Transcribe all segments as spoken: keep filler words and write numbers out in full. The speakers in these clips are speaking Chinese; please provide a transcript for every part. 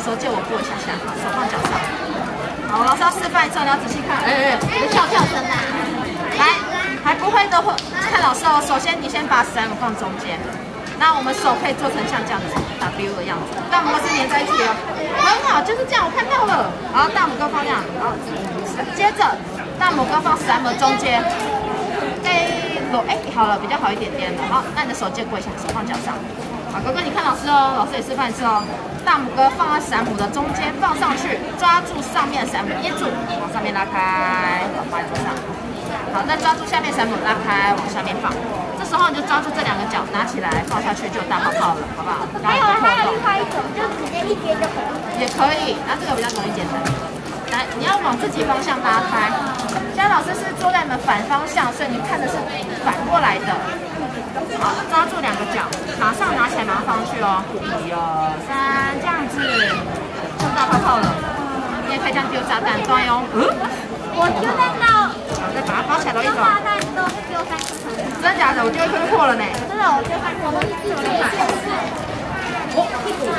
手借我过一下下，手放脚上。好，我老师要示范一次，你要仔细看。哎哎，别跳跳绳啦！来，还不会的话，看老师哦。首先你先把三五放中间，那我们手可以做成像这样子 W 的样子，大拇哥是连在一起哦。很好，就是这样，我看到了。然后大拇哥放这样，然后接着大拇哥放三拇中间。哎，哎，好了，比较好一点点了。好，那你的手借过一下，手放脚上。好，哥哥你看老师哦，老师也示范一次哦。大拇哥放在伞母的中间，放上去，抓住上面伞母捏住，往上面拉开，然后放在桌上。好，再抓住下面伞母拉开，往下面放。这时候你就抓住这两个角，拿起来放下去就有大泡泡了，好不好？ 还有还有另外一种，就直接一接就可以。 也可以，那这个比较容易简单。来，你要往自己方向拉开。现在老师是坐在你们反方向，所以你看的是反过来的。好，抓住两个角，马上拿起来，马上放上去哦。一二三，这样子，就大泡泡了。你也可以这样丢炸弹，对哦。嗯， 我丢蛋到， 好，再把它包起来都一种。 炸弹都丢三颗。 真的假的？我丢一颗就破了呢。 真的，我丢三颗都是自己买。 哦，屁股。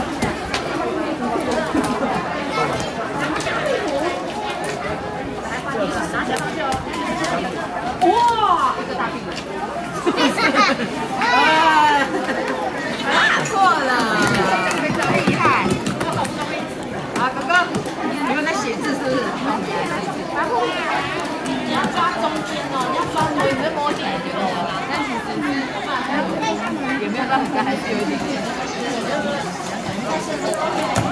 拿起来放去哦。哇，一个大屁股。哎，错了，非常厉害。好，哥哥，你们在写字是不是？好，你来写字。你要抓中间哦，你要抓摸，你会摸起来就对了。但其实有没有到很高，还是有一点点。